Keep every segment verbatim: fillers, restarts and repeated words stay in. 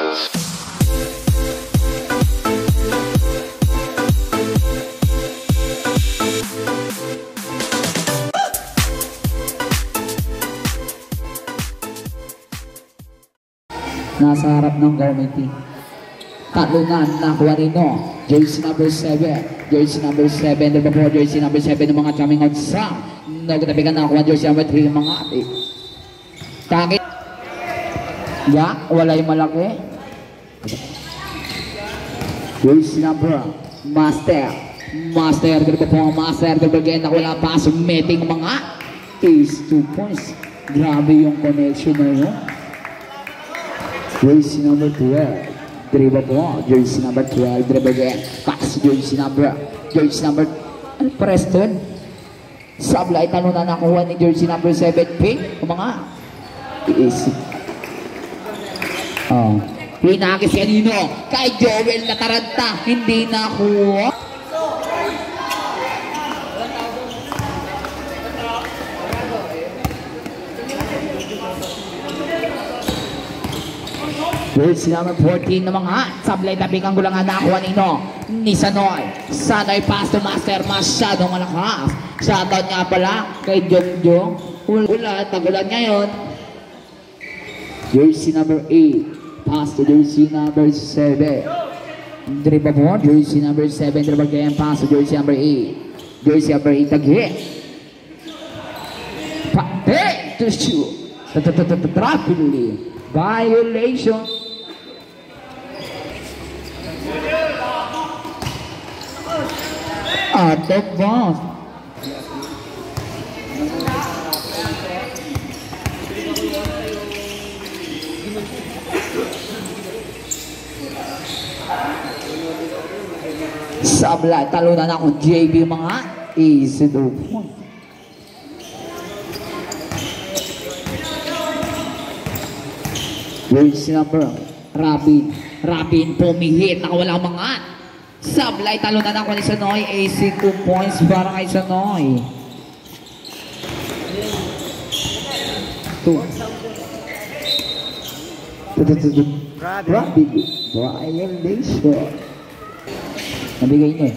Nasa harap ng Garmenty. Talunan na Juanino. Jersey number seven. Jersey number seven. Diba po jersey number seven ng mga coming out sa nagtabigan na Juan. Jersey number three ng mga ate. Takit. Ya, wala yung malaki. Jersey number Master. Master. Diba po Master. Diba again na wala pa submitting mga ace two points. Grabe yung connection na yun. Jersey number twelve. Dribble po. Jersey number twelve. Dribble again. Pass. Jersey number. Jersey number. Preston. Sablay. Tanong na nakuha ni jersey number seven. Pink. O mga. Easy. Oh. Pinakis kanino. Kay Joel Nataranta. Hindi nakuha. Jersey number fourteen na mga sablay tapik ang gulangan na kuha nino ni Sanoy. Sanoy pass to Master, masyadong malakas. Shoutout nga pala kay Jong Jong. Ulat, tagulan ngayon. Jersey number eight. Pass to jersey number seven. Dribble po, jersey number seven. Dribble again, pass to jersey number eight. Jersey number eight again. Pate to shoot. Rapidly. Violation. Out of bounds. Sablay, talunan ako J B mga easy to point. Jersey number Rabin. Rabin pumihit, nakawala mga sablay, talunan ako ni Sanoy. A C two points para kay Sanoy. two. Rabin. Violation. Nabigay niya.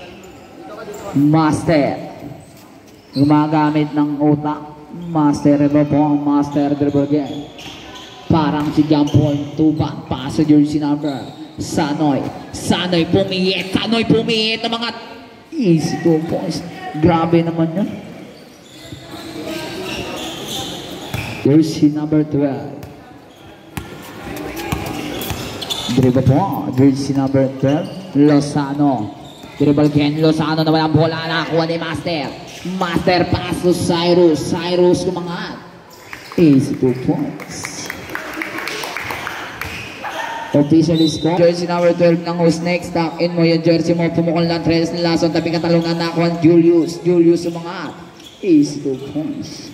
Master. Gumagamit ng utak. Master, iba po ang Master dribble again. Parang si Jump Point. Tuban. Pass sa jersey number Sanoy. Sanoy pumihit. Sanoy pumihit ng mga easy two points. Grabe naman yun. Jersey number twelve. Dribble po. Jersey number twelve. Lozano. Dribble again. Lozano na walang bola. Nakakuha ni Master. Master pass to Cyrus. Cyrus kumangat. Easy two points. Official score. Jersey number twelve ng host next. Tuck in mo yung jersey mo. Pumukol ng tres na lason. Tabi katalungan na ako ang Julius. Julius umangat. Easy two points.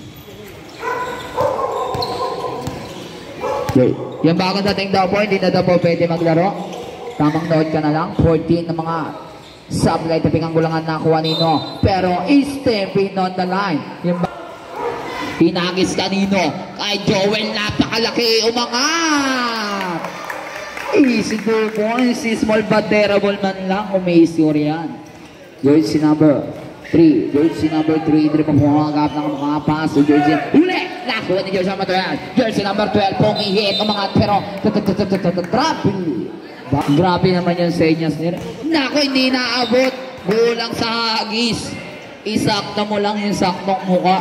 Okay. Yung bagong dating daw po, hindi na daw po pwede maglaro. Tamang note ka na lang. fourteen na mga sablay. Tabi kang gulangan na kuha nino. Pero stepping on the line. Yung pinagis kanino. Kay Joel, napakalaki. Umangat. Easy two points. Small but terrible man lang. Umisure yan. Jersey number three. Jersey number three. Hindi pa pumagap ng mga pass. Jersey. Uli! Nakuha ni Jersey number twelve. Jersey number twelve. Pumihit. Umangat. Pero grabe. Grabe naman yung senyas nila. Naku, hindi naabot. Bulang sa hagis. Isakta mo lang yung saktong muka.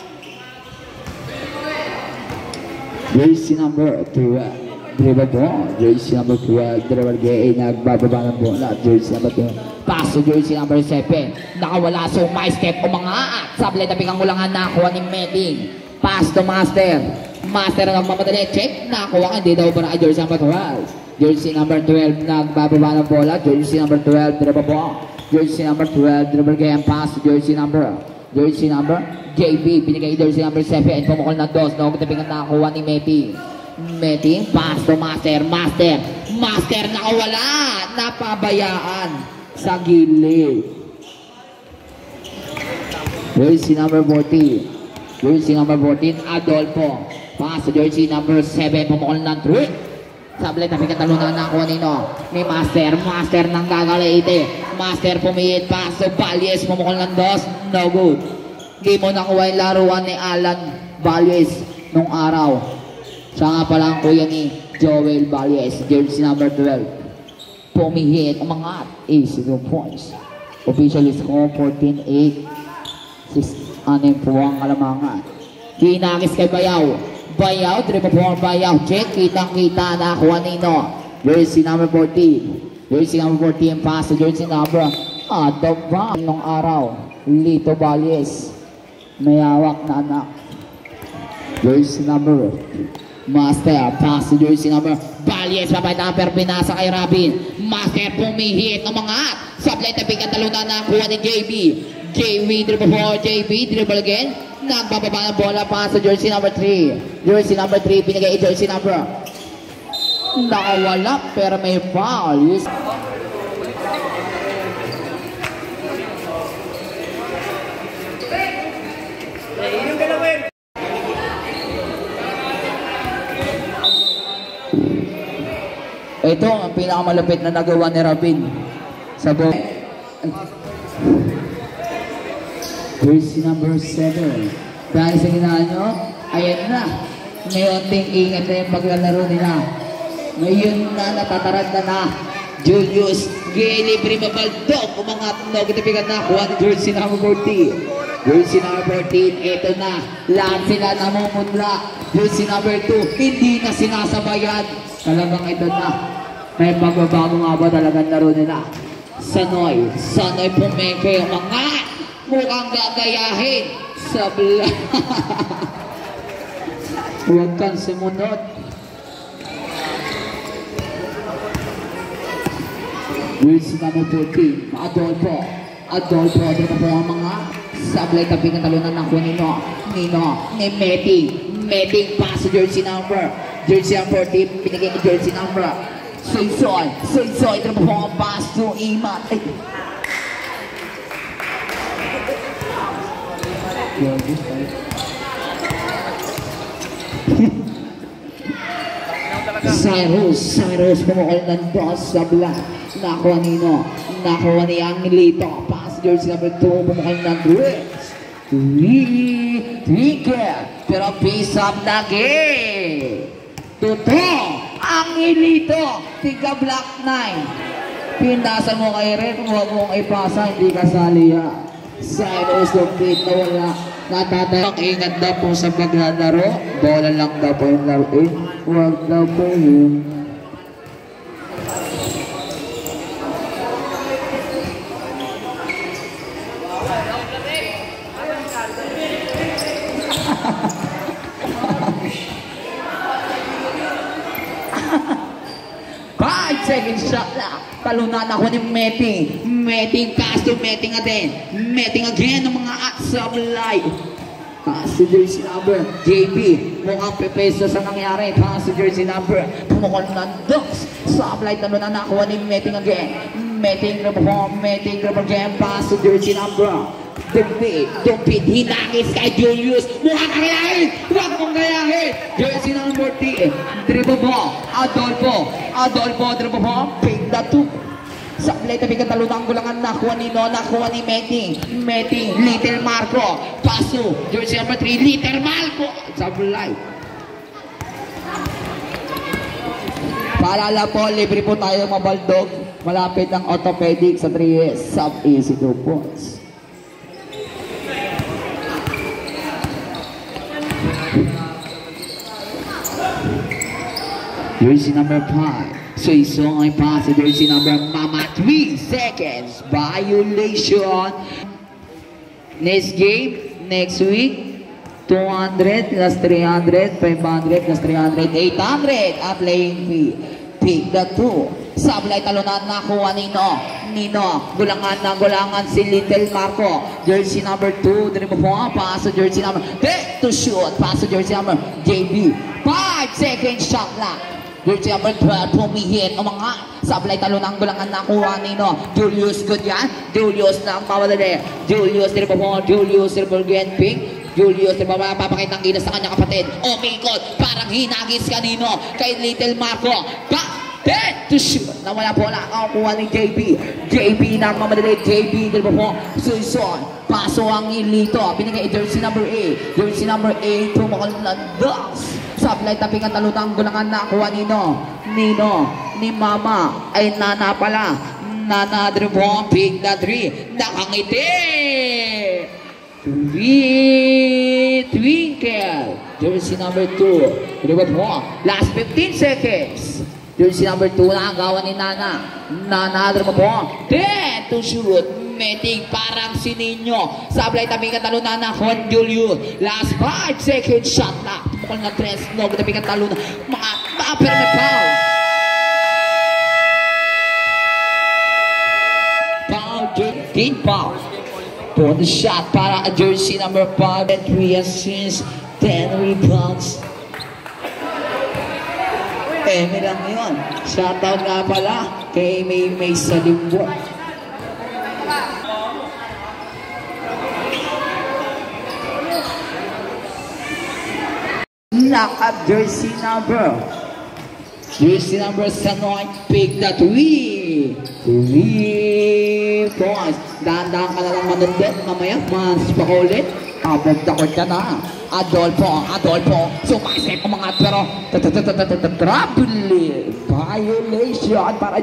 Jersey number twelve. Dribble po. Jersey number twelve. Dribble gay. Nagbababa ng bola. Jersey number twelve. Pass to jersey number seven. Nakawala. So, my step. Umangat. Sablay na pikang ulangan. Nakuha ni Meding. Pass to Master. Master ang magmamadali. Check. Nakuha. Hindi daw para kay jersey number twelve. Jersey number twelve. Nagbababa ng bola. Jersey number twelve. Dribble po. Jersey number twelve. Dribble gay. Pass to jersey number. Jersey number J B. Binigay jersey number seven. Pumukol na dos. Nakapagtabing ang nakuha ni Meding. Meding, pass to Master, Master, Master nakawala, napabayaan sa gilid. Jersey number fourteen, Jersey number fourteen, Adolfo, pass to jersey number seven, pumukol ng three. Sablay na pinatalunan na kuha nino ni Master. Master ng gagalaite. Master pumihit pa. So Valyes pumukol ng dos. No good. Di mo nakuha yung laruan ni Alan Valyes nung araw. Siya nga pala ang kuya ni Joel Valyes. Jersey number twelve. Pumihit. Umangat. Easy two points. Official score fourteen eight. six anim po ang alamangan. Kinakis kay Bayaw. Bayaw, triple four Bayaw. Check, kitang-kita na kuha nino. Jersey number fourteen. Jersey number fourteen, pass to jersey number at the back nung araw. Lito Valyes. May hawak na anak. Jersey number Master, pass to jersey number Valyes. Papayta ang perpinasa kay Robin. Master pumihit ng mga sablay tapik at talunan na kuha ni J B. J B, triple four, J B, dribble again. Nagbababa ng bola pa sa jersey number three. Jersey number three, pinigay jersey number. Nakawala, pero may foul. Ito ang pinakamalapit na nagawa ni Robin sa buong. Jersey number seven. Dahil sa ginawa nyo, ayan na. Ngayon ting ingat na yung paglalaro nila. Ngayon na natatarad na na. Julius Gili Primabaldog. Umangat na kitipigan na. Kuha ni jersey number fourteen. Jersey number fourteen. Ito na. Lahat sila namumudla. Jersey number two. Hindi na sinasabayan. Talagang ito na. May magbabago nga ba talagang laro nila. Sanoy. Sanoy pumeke. Umangat. Mukhang gagayahin sa bla. Huwag kang sumunod. Jersey number fourteen, Adolfo. Adolfo, dito po ang mga sablay taping ang talunan ng Nino. Nino, ni Meting. Meting pa sa jersey number. Jersey number fourteen, pinigay ni jersey number. Soy-soy, soy-soy, dito po ang pass to Iman. Ay. Cyrus, Cyrus pumukol ng dos sa black. Nakuha nino, nakuha ni Angelito. Pass jersey number two, pumukol ng Dritz. Ticket, pero piece up lagi. Tuto, Angelito, tiga black nine. Pinasa mo kay Red, huwag mong ipasa, hindi kasali ha. Cyrus Lupit na wala natatayang ingat daw po sa paglalaro. Bola lang daw po yung laruin. Huwag daw po yun. Five seconds shot na. Talunan ako ni Meting. Meting pass to Meting again. Meting again ng mga sablay. Pass to jersey number J B. Mukhang pepeso sa nangyari. Pass to jersey number. Pumukol ng Dogs. Sablay talunan ako ni Meting again. Meting grab home. Meting grab again. Pass to jersey number Dumpit. Dumpit. Hinangis kay Julius. Mukhang kayahin. Huwag mong kayahin. Jersey number fourteen. Dribble ball. Adolfo. Adolfo. Dribble ball. Pick the two. Sablay tabi katalunang gulangan. Nakuha ni No. Nakuha ni Meting. Meting. Little Marco. Paso. Jersey number three. Little Marco. Sablay. Paalala po, libre po tayo mabaldog. Malapit ang orthopedic sa three S. Sub-easy two points. Jersey number five. So isong ay pass. Jersey number Mama. three seconds. Violation. Next game, next week, two hundred plus three hundred, five hundred plus three hundred, eight hundred at playing fee. Pick the two. Sablay talunan na kuha Nino. Nino. Gulangan na gulangan si Little Marco. Jersey number two. Dribble po. Pass to jersey number. Back to shoot. Pass to jersey number J B. five seconds shot lang. Jersey number twelve, pumihit o mga sablay talon ang gulangan na kuha Nino. Julius, good yan. Julius na ang mawadali. Julius, triple ball. Julius, triple again, pink. Julius, di ba mapapakita ang gilas sa kanyang kapatid? Umikot, parang hinagis kanino? Kay Little Marco. Back to shoot. Nawala po na ang kuha ni J B. J B na mamadali. J B, di ba po? Suison. Paso ang ilito. Binigay jersey number eight. Jersey number eight. Tumakal na dos. Sablay taping ang talutang gulangan na kuha nino. Nino. Ni Mama. Ay Nana pala. Nana, di ba po? Big na three. Nakangiti. Three. Twinkle. Jersey number two. Di ba po? Last fifteen seconds. Jersey number two na ang gawa ni Nana. Nana, drama po. ten to shoot. Meting parang si Nino. Sablay tabi ka talo na na. Juan Julio. Last five seconds shot na. Tumukol na tres. No, tabi ka talo na. Mga upper na foul. Foul. fifteen foul. For the shot para jersey number five. And three assists. ten rebounds. Eme lang yun. Shoutout nga pala kay May May Salimbo. Knock up jersey number. Jersey number Sanoy. Pick that three. Three points. Dahan-dahan ka na lang manundet. Mamaya, mas pa ulit. Abog takot ka na. Adolfo, Adolfo, sumasip ang mga pero trouble violation para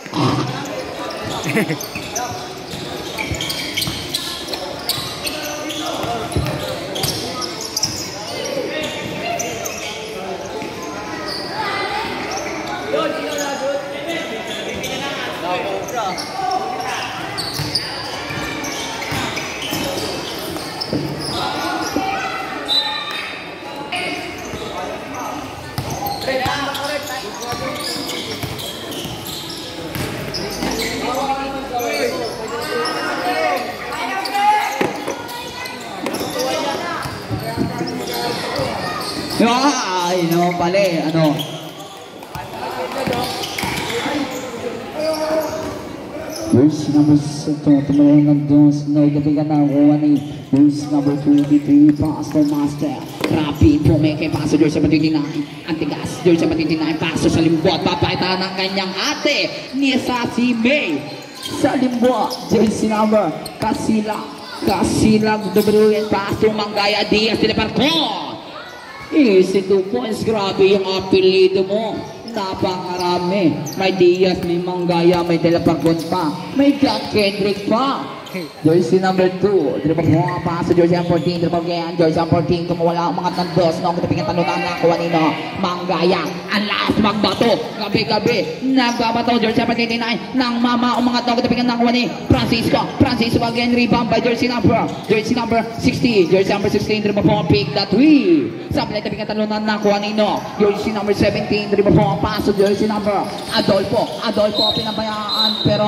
ay, no, pali, ano. Verse number seven, tumalang ng dos, no, gabigan na kuha ni verse number twenty-three, Pastor Master. Rapid, pumeke, paso, George sa patitinay. Antigas, George sa patitinay, paso sa limbot. Papakita ng kanyang ate, ni Sassy May. Sa limbot, jersey number, Kasila. Kasila, W N, Pastor Manggaya Diaz, Teleparco. Easy two points, grabe yung apelido mo. Napakarami. May Diaz, may Manggaya, may Teleparcon pa. May Jack Kendrick pa. Jersey number two. Di ba mga pa sa jersey number fourteen. Di ba mga jersey number fourteen. Kumawala ang mga tandos. No, kung taping ang tanong na nakuha nino. Manggaya. Ang last magbato. Gabi-gabi. Nagbabato. Jersey number twenty-nine. Nang mama ang mga tao. Kung taping ang nakuha ni Francisco. Francisco again. Rebound by jersey number. Jersey number sixty. Jersey number sixteen. Di ba mga pick that three. Sabi na taping ang tanong na nakuha nino. Jersey number seventeen. Di ba mga pa sa jersey number Adolfo. Adolfo pinabayaan. Pero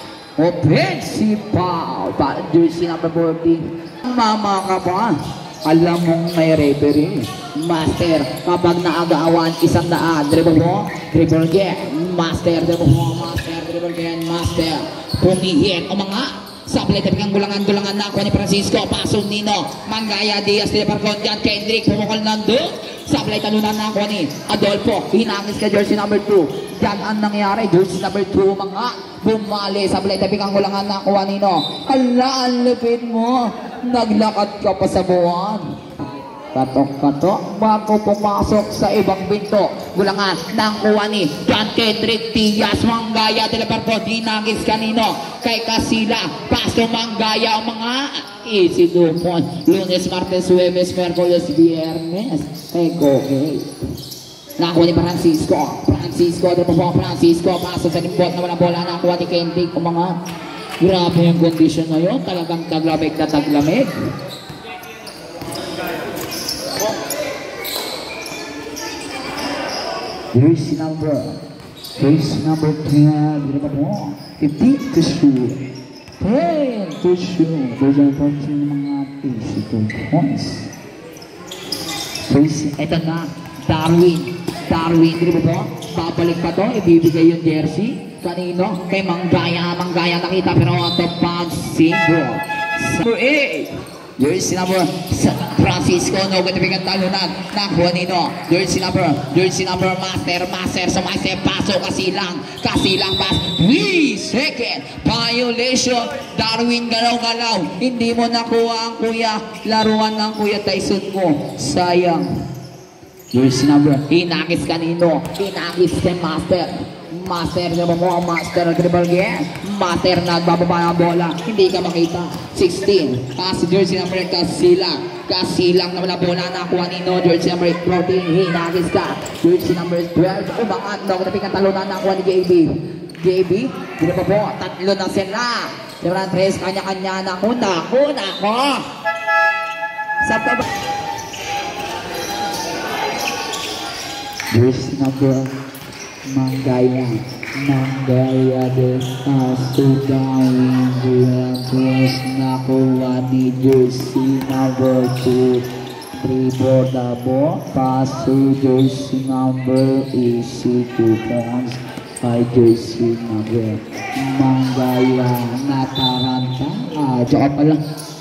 offensive foul para jersey number fourteen. Mama ka pa. Alam mong may referee. Master, kapag naagawan isang daan. Dribble mo, dribble again. Master, dribble mo, master, dribble again. Master, pumihit o mga sablay taping ang gulangan-gulangan na ako ni Francisco. Pasong Nino, Manggaya, Diaz, Teleparcon, John Kendrick, pumukol nandun. Sablay talunan na ako ni Adolfo. Hinangis ka jersey number two. Yan ang nangyari. Jersey number two mga bumali. Sablay taping ang gulangan na ako nino. Hala, ang lupit mo. Naglakad ka pa sa buwan. Katok-katok bago pumasok sa ibang binto. Gulangan ng kuha ni John Kendrick, Diaz, Manggaya, Teleparcon, hinagis kanino kay Kasila, Pasto Manggaya ang mga easy two points. Lunes, Martes, Huwebes, Merkules, Viernes kay Koke. Nakuha ni Francisco. Francisco, Teleparcon, Francisco, paso sa limbot na walang bola. Nakuha ni Kendrick ang mga grabe yung condition na yun. Talagang taglamig na taglamig. Jersey number, jersey number ten, berapa mo? fifteen to shoot, ten to shoot. Jersey number fourteen mengatih itu points. Jersey, eto na, Darwin, Darwin, berapa mo? Babalik pa to, ibibigay yung jersey. Kanino? Kay Manggaya, Manggaya nakita pero out of bounds, single. Number eight, jersey number San Francisco, no katipikan talunan, nakuha nino, jersey number, jersey number Master, Master sa Master, paso kasilang, kasilang pass, three second, violation, Darwin galaw-galaw, hindi mo nakuha ang kuya, laruan ng kuya Tyson mo, sayang. Jersey number, inakis kanino, inakis kay Master, Master na mo ang Master ng dribble game, Master nagbababa ng bola, hindi ka makita. Sixteen, pass jersey number Kasilang, Kasilang naman ang bola nakuha nino, jersey number fourteen, hinakis ka, jersey number twelve, umangat daw katapikan talunan nakuha ni J B, J B, hindi pa po, tatlo na sila, Lebron Tres, kanya-kanya na, kuna, kuna ko, sa taba. Jersey number Manggaya, Manggaya de Asudawin Terus nakuha ni jersey number two, dribble double, pass to jersey number easy two points by jersey number Manggaya Nataranta. Ah, joke pala.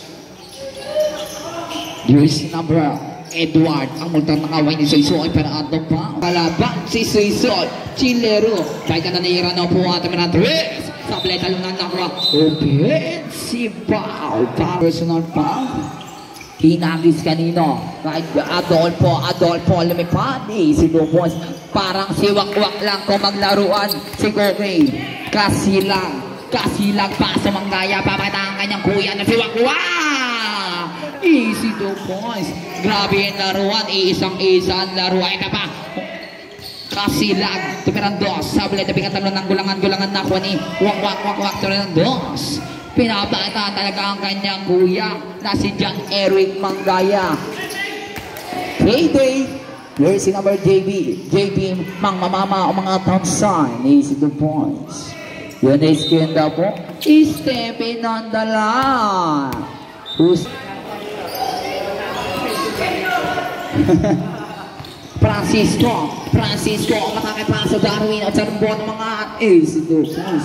Jersey number Edward, ang multang nakaway ni Soysoy pero ato pa kalaban si Soysoy Chilero, kaya ka na naira na po ato mga tres sablay talunan na ko offensive foul, personal foul, hinagis kanino kahit Adolfo, Adolfo lumipad eh, si Lubos parang siwak-wak lang kung maglaruan si Koke, Kasilang, Kasilang pa sa Manggaya, papakita ang kanyang kuya na siwak-wak. Easy two points. Grabe yung laruan. Iisang-isang laruan. Ito pa. Kasilag. Tumirang dos. Sablay. Tabi ka talon ng gulangan-gulangan na kuha ni wak-wak-wak-wak. Tumirang dos. Pinapakita talaga ang kanyang kuya na si John Eric Manggaya. Payday. Jersey number J B. J B mang mamama o mga town sign. Easy two points. Yun ay skin daw po. Stepping on the line. Who's Francisco, Francisco ang makakipasa Darwin at sarambon ng mga ace ito.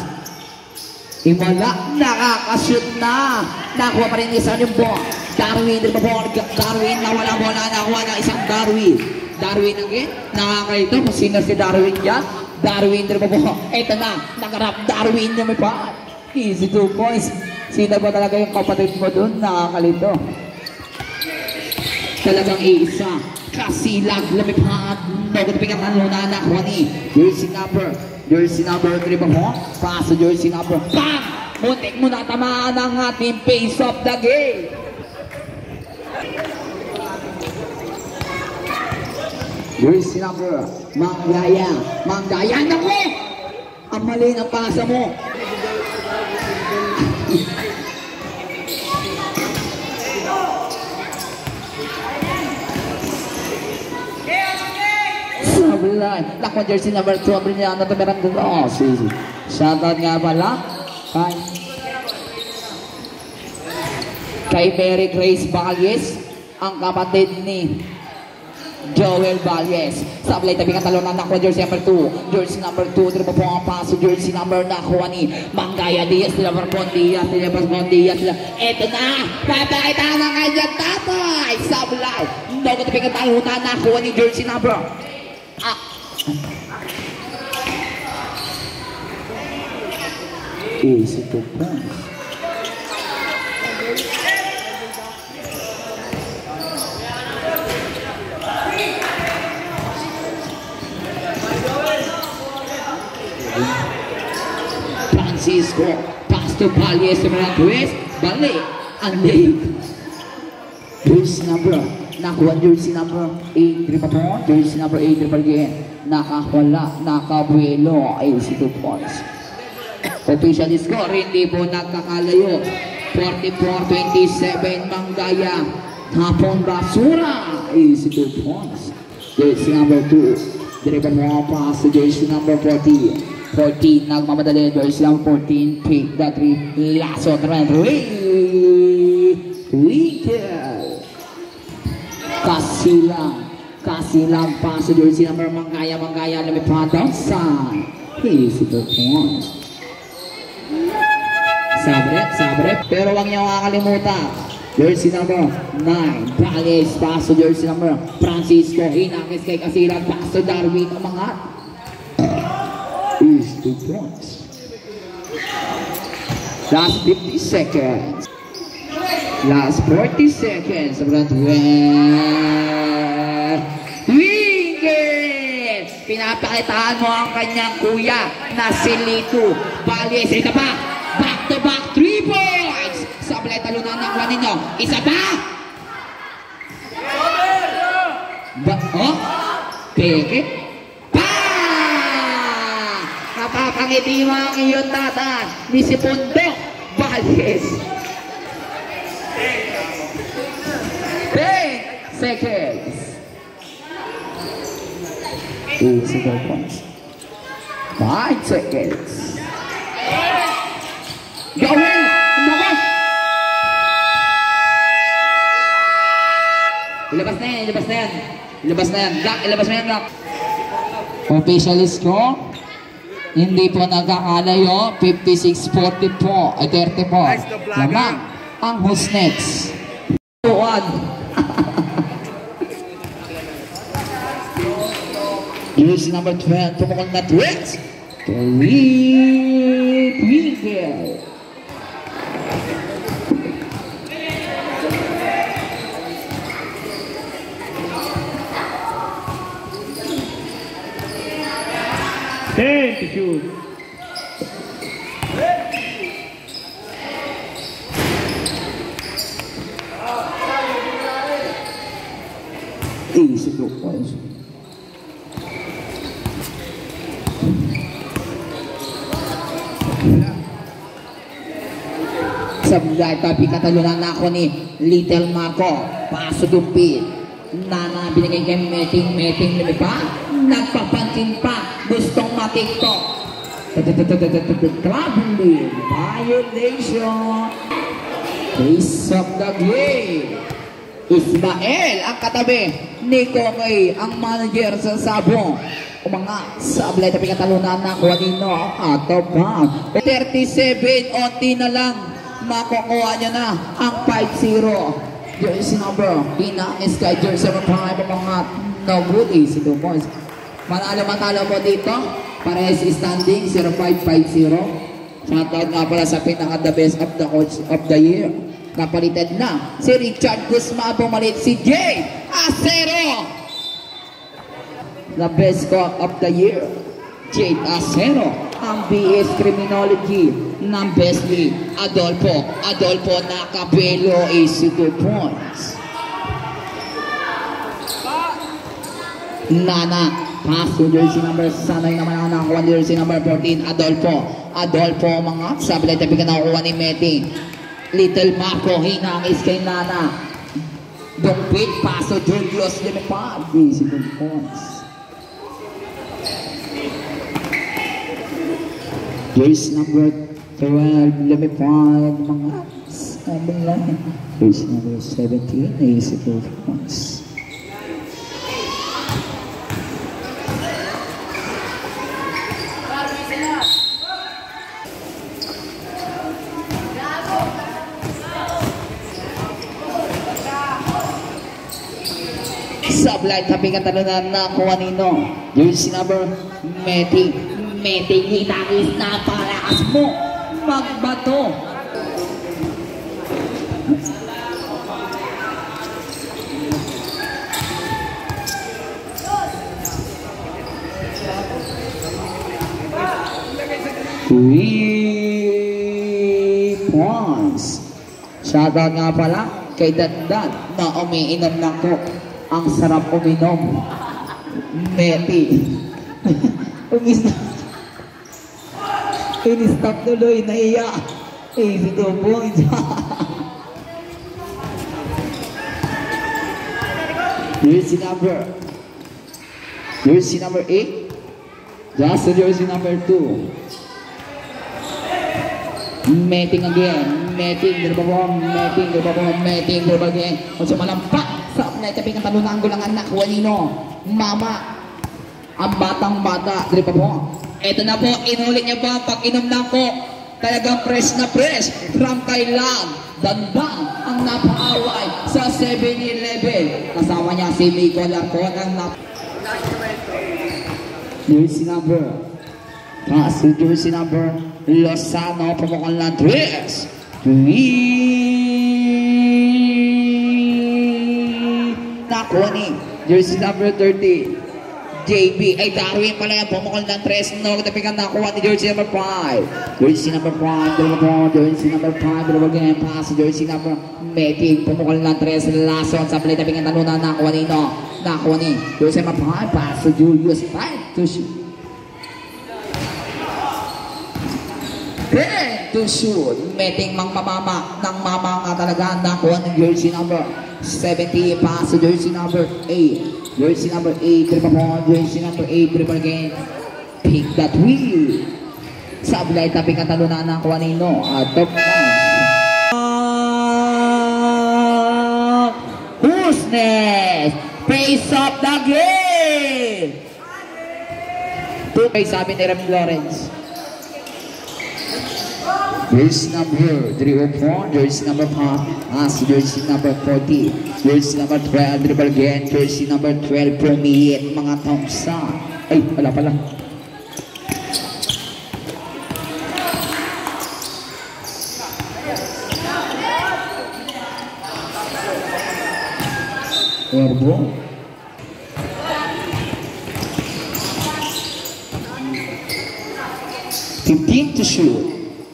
Imala, nakakashoot na. Nakuha pa rin isang yung ball. Darwin, Darwin, nawala bola, nakuha na isang Darwin. Darwin again, nakakalito. Kung sino si Darwin yan? Darwin, ito na, nakarap Darwin na may pa. Easy two points. Sino ba talaga yung kapatid mo dun? Nakakalito. Talagang iisa. Kasilag, lumipad. Nagutipin ang talunan na kuha ni jersey number. Jersey number three ba mo? Pass to jersey number. Bam! Muntik mo na tamaan ang ating pace of the game. Jersey number. Manggaya. Manggaya na ko! Ang mali ng pasa mo. Sablay. Lakwa jersey number two. Abrin niya na tamerang doon. Oh, sisi. Shoutout nga pala. Kay Kay Mary Grace Valles. Ang kapatid ni Joel Valles. Sablay tabi ka talunan na jersey number two. Jersey number two. Tira po ang paso. Jersey number na kuha ni Manggaya Diaz. Tira po ang Diaz. Tira po ang Diaz. Ito na. Papakita na kanyang tatay. Sablay. Daw tabi ka talunan na kuha ni jersey number. Ah. Easy to pass. Francisco, pass to Valles, twist, balik, unlake. Jersey number, nakuha jersey number eight, triple point, jersey number eight, triple again, nakawala, nakabuelo, ay si two points. Official score, hindi po nagkakalayo, forty-four twenty-seven, Manggaya, Hapon Basura, ay si two points. Jersey number two, triple mo pass to jersey number fourteen. fourteen, nagmamadali, jersey number fourteen, pick the three, lasso, trend, Wicked. Kasilang, Kasilang pass to jersey number Manggaya, Manggaya, lumipad outside. Easy to point. Sabre, sabre, pero huwag niyo makakalimutan. Jersey number nine, Valdez, pass to jersey number Francisco, hinakis kay Kasiran, pass to Darwin, umangat. Is two points. Last fifty seconds. Last forty seconds. Wingit! Pinapakitaan mo ang kanyang kuya na si Lito. Valdez, ito pa. Back to back, three points. Sablay talunan ng kuha ninyo. Isa pa. Ba oh? Peke? Pa! Napapangiti mo ang iyong tata ni si Pundok Valdez. ten seconds. two seconds. five seconds. Gawin! Nako! Ilabas na yan, ilabas na yan. Ilabas na yan. Gak, ilabas na yan, Gak. Official score. Hindi po nagkakalayo. fifty-six forty po. Ay, thirty po. Lamang ang who's next. One. Jersey number twelve. Pumukol na twins. Three. Twinkle. ten to shoot. Easy two points. Sablay tapi katalunan na ako ni Little Marco. Paso dumpit. Nana binigay kay meting meting na pa. Nagpapansin pa. Gustong matiktok. Traveling. Violation. Face of the game. Ismael ang katabi ni Kongay ang manager sa Sabong. Umangat sablay tapi katalunan na ako nino at pa. thirty-seven onti na lang. Makukuha niya na ang five zero. Jersey number Ina Sky jersey number five mga no good is two points. Manalo matalo po dito. Pares standing zero five five zero. Shoutout nga pala sa pinaka the best of the coach of the year. Napalitan na si Richard Guzman, bumalit si Jay Acero. The best coach of the year, Jay Acero. Ang B S Criminology ng Besley Adolfo Adolfo Nakabelo is two points. Nana pass to jersey number sanay naman ang nakakuha jersey number fourteen Adolfo Adolfo mga sablay tabi ka nakukuha ni Meti. Little Marco hinangis kay Nana. Dumpit paso Julius Limipad is two points. Jersey number twelve, Limipad, mga sabi lang. Jersey number seventeen, is two points. Sablay, tapi katalunan na kuha nino. Jersey number Meti. Meti, hinangis na palakas mo. Magbato. Three points. Shoutout nga pala kay Dandan na umiinom ng coke. Ang sarap uminom. Meti. Umis-stop tuloy, naiya. Eh, si two points. Jersey number. Jersey number eight. Just jersey number two. Meting again. Meting, dirababong, meting, dirababong, meting, dirababong. Kung siya malampak, sa naitabi ng talunang gulang anak, Juanino, Mama, ang batang bata, dirababong. Ito na po, inulit niya ba pag inom na po, talagang fresh na fresh from Thailand. Dandang ang ang napaaway sa seven eleven. Kasama niya si Miko Larcon ang nap... Jersey number. Pass to jersey number. Lozano, pumukol na tres. Three. Nakuha ni jersey number thirty. J B, ay Darwin pala yan, pumukol ng tres, no, katapikan nakuha ni jersey number five. Jersey number five, dalawa po, jersey number five, dalawa game pass, jersey number Metig, pumukol ng tres, Lason, sa play, tapikan talunan, nakuha ni, no, nakuha ni, jersey number five, pass to Julius, five to shoot. ten to shoot, Meting mang mamama, nang mama nga talaga, nakuha ni jersey number seventy, pass to jersey number eight. Jersey number eight, triple ball, jersey number eight, triple again. Pick that wheel. Sablay, tapi katalunan ng Juanino. At top pass. Who's next? Face up the game. Two kay sabi ni Rem Lawrence. Jersey number three oh four, jersey number five, as jersey number forty, jersey number twelve, dribble again, jersey number twelve, Permeate, mga Thompson. Ay, wala pala. Airball. fifteen to shoot.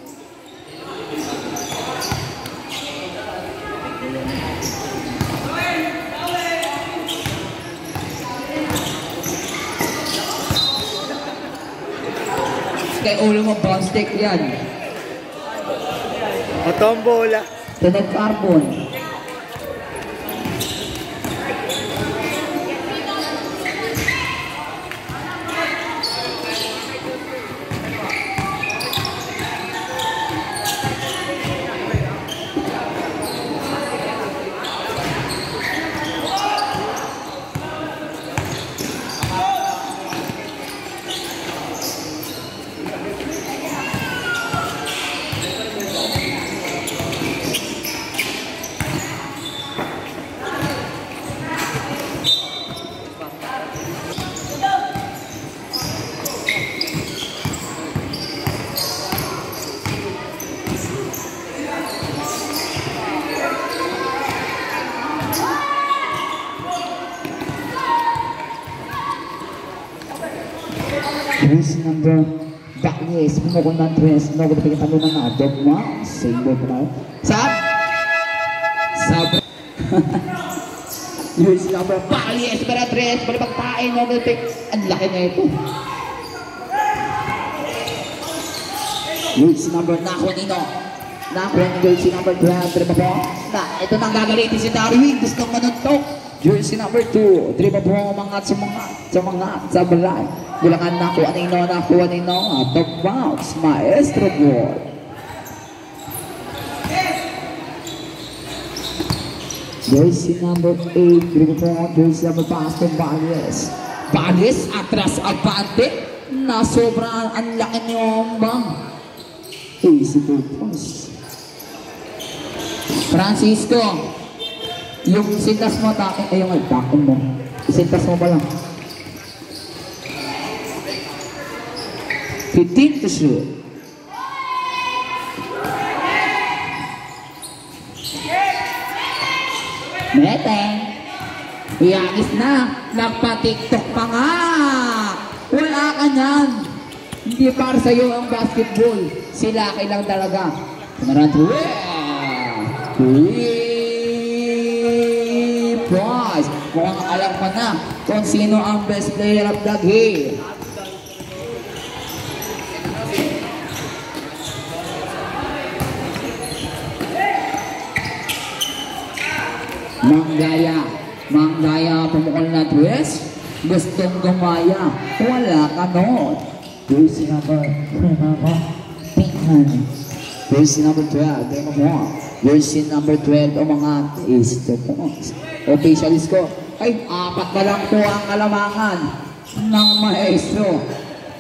Kay ulo mo bounce stick yan. O tombola. Tunog carbon. Jersey number Dagnes, pumukol ng tres, no, kapag talunan na, Dogma, same ball pa na. Sab? Sab? Jersey number Dagnes, para tres, para pagpain, no, kapag, ang laki na ito. Jersey number Nakuanino, Nakuan yung jersey number twelve, tripa po, na, ito nang gagalitin si Darwin, gustong manuntok. Jersey number two, tripa po, umangat sa mga, sa mga, sa balay. Gulangan na kuha nino, nakuha nino, out of bounds, Maestro ball. Jersey number eight, dribble po, jersey number pass to Valles. Valles, atras, abante, na sobrang ang laki niyong bang. Easy to pass. Francisco, yung sintas mo, takin, eh yung takin mo. Sintas mo pa lang. fifteen to shoot. Meteng. Iyagis na. Nagpa-tiktok pa nga. Wala ka nyan. Hindi para sa'yo ang basketball. Sila kailang talaga. Kumaran to three points. Mukhang alam pa na kung sino ang best player of the game. Manggaya, Manggaya pumukol na tres, gustong gumaya, wala ka noon. Jersey number, jersey number twelve, tayo mo. Jersey number twelve, o mga is two points. Official score, ay apat na lang po ang kalamangan ng maestro.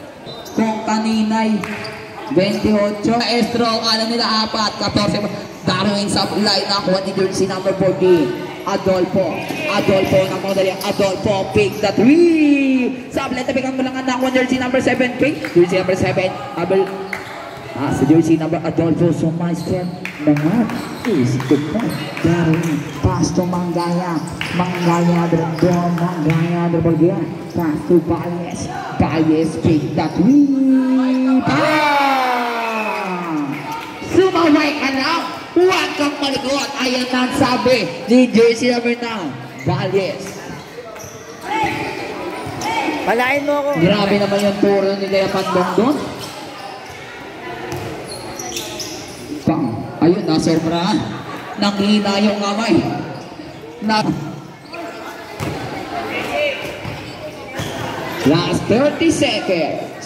Kung kaninay, twenty-eight, maestro, alam nila apat, fourteen, Darwin sa line nakuha ni jersey number forty. Adolfo. Adolfo na mga dali. Adolfo pick the three. Sa line tabi kang malangan nakuha jersey number seven. Pick. Jersey number seven. Abel. Ah, sa jersey number Adolfo Sumaister. Mga is good point. Darwin. Pass to Manggaya. Manggaya Drendo. Manggaya Drendo. Pass to Baez. Baez pick the three. Ah! Sumaway ka lang. Huwag kang maligot. Ayan ang sabi ni jersey number nine. Baez. Palain mo ako. Grabe naman yung turo ni Lea Pandong doon. Pang, ayun na, sobra. Nanghina yung kamay. Na last thirty seconds.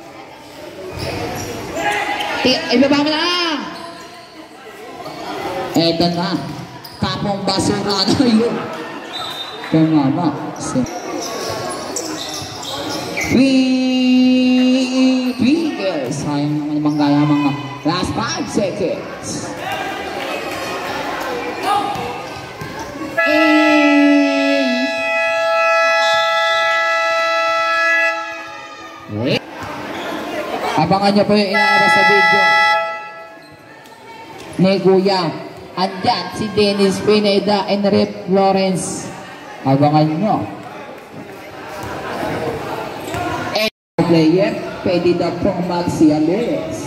Ibaba mo na! Eto na. Tapong basura na yun. Kamama. Three fingers. Sayang naman yung manggaya mga last five seconds. And... abangan nyo po yung inaabas sa video ni Kuya. Andyan si Dennis Pineda and Rip Lawrence. Abangan nyo. And player, pwede na pong Maxi Alex.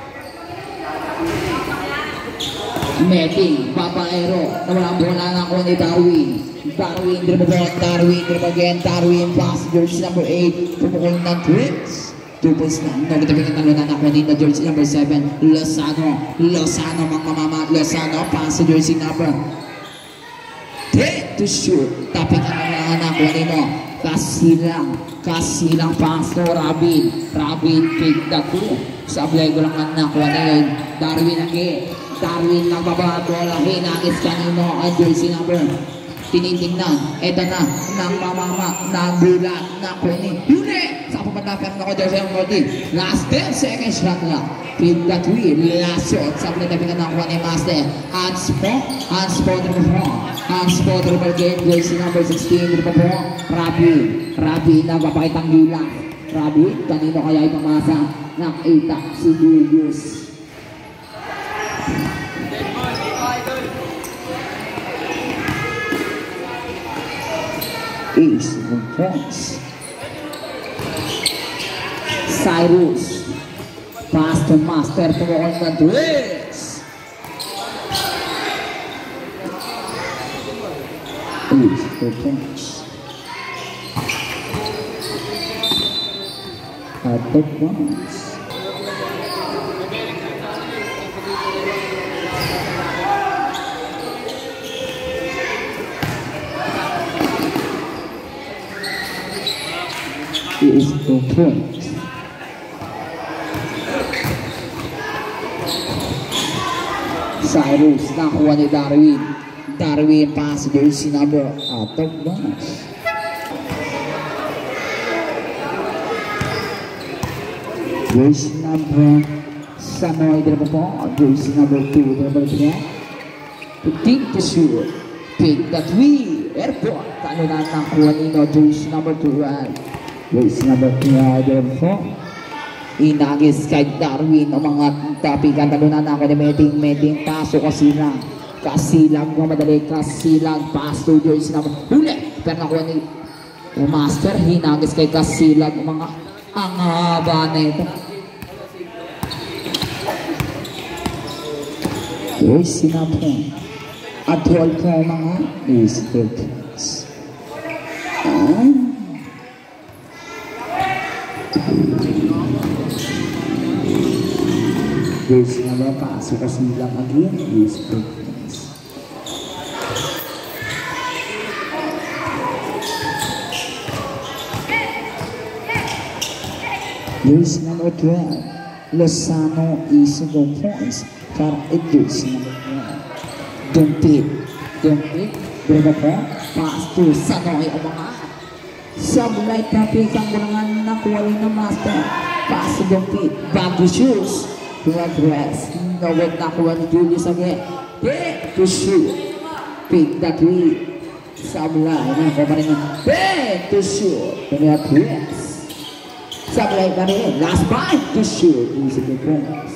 Meting, Papaero, na walang bola na ako ni Darwin. Darwin, dribble ball, Darwin, dribble again, Darwin, pass, jersey number eight, pumukuling ng twins. Two points na, no, kita pinag nalunan ako dito, jersey number seven, Lozano, Lozano, mga mama, Lozano, pass, jersey number ten to shoot. Taping ang mga anak ko dito, Kasilang, Kasilang, pass to Rabin, Rabin, pick the two. Sablay ko lang anak ko dito, Darwin again. Darwin lang bababola, hinagis kanino ang jersey number. Tinitingnan, eto na, ng mamama, ng bulat, ng kunin. Yun sa pumatapang na ko jersey number fourteen. Last ten seconds shot lang. Pick the three, last shot. Sabi na pinag ng kunin master. Hans po, Hans po, dribble po. Hans po, dribble game, jersey number sixteen, dribble po. Rabi, Rabi na papakitang gila. Rabi, kanino kaya ipamasa? Nakita si Julius. Ace of points. Cyrus. Pass to Master. Tumukon ng twist. Ace of points. Out of points. Is the point. Cyrus nakuha ni Darwin. Darwin pass jersey number out of bounds. Jersey number Sanoy dribble po. Jersey number two dribble po. Pick to shoot. Pick the three. Airport. Talo na nakuha ni no jersey number two. Jersey number two dribble po. Inagis kay Darwin ang mga tapikan. Talunan ako ni Meting. Meting paso Kasilang. Kasilang mga madali. Kasilang pass to jersey number huli. Pero nakuha ni Master. Hinagis kay Kasilang ang mga ang haba na ito. Jersey number at hold ko mga is good. Ah. Jersey number paso Kasilang again is good. Jersey number twelve, Lozano is no points para jersey number twelve. Dumpit, Dumpit, berapa po? Pass to Sanoy ang mga sablay tapik ang gulangan na kuwalay na Master. Pass to Dumpit, bago shoes, progress, nawag na kuha ni Julius again. ten to shoot. Pick the three. Sablay na ko pa rin ng ten to shoot. Kanya twins. Sablay pa rin. Last five to shoot. Easy to points.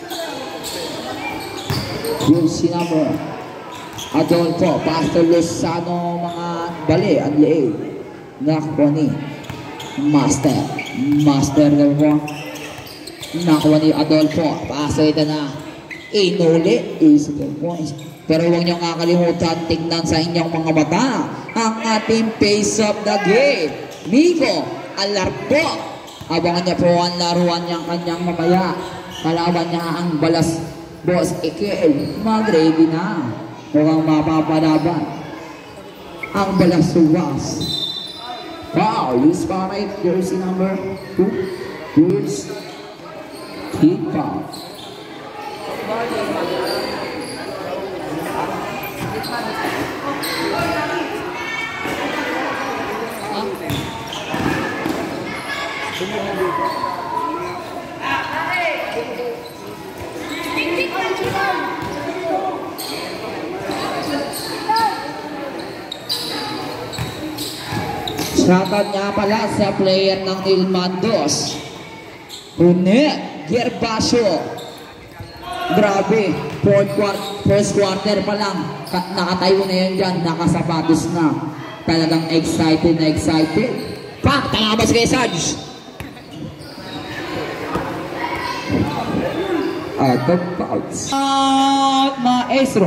Yung sinama. Adolfo. Pastor Lozano mga bali. Ang liig. Nakuha ni Master. Master daw po. Nakuha ni Adolfo. Pasay ito na. Inuli. Easy to points. Pero huwag niyong kakalimutan, tignan sa inyong mga mata ang ating pace of the game. Miko Alarpo. Abangan niya po ang laruan niyang kanyang mamaya. Kalaban niya ang balas Boss Ekel. Mag-ready na. Mukhang mapapalaban ang balas suwas. Wow, use para it. Jersey number two. Use kick out. Shoutout nga pala sa player ng Ilmandos. Hunet Gervasio. Grabe, fourth quarter, first quarter pa lang, nakatayo na yan dyan, nakasapatos na. Talagang excited na excited. Pak, talabas kay Sarge. Out of bounds. At maestro.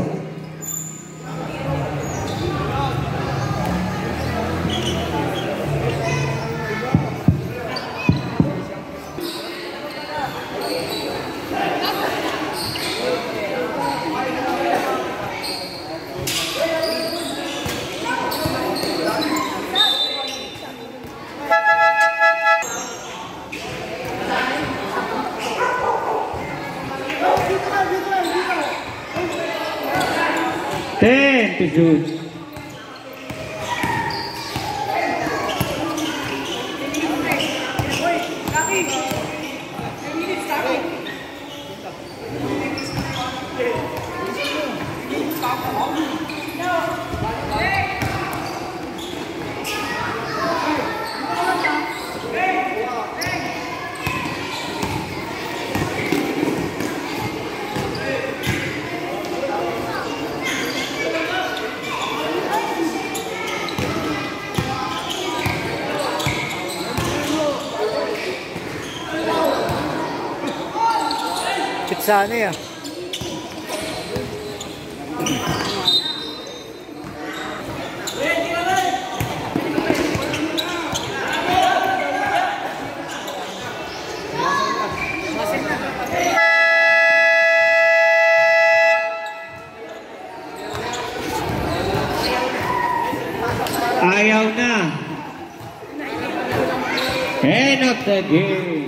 ten to shoot. Sana ya. Ayaw na. End of the game.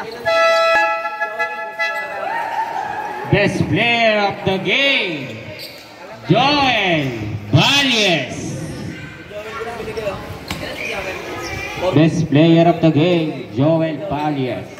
Best player of the game, Joel Valies. Best player of the game, Joel Valies.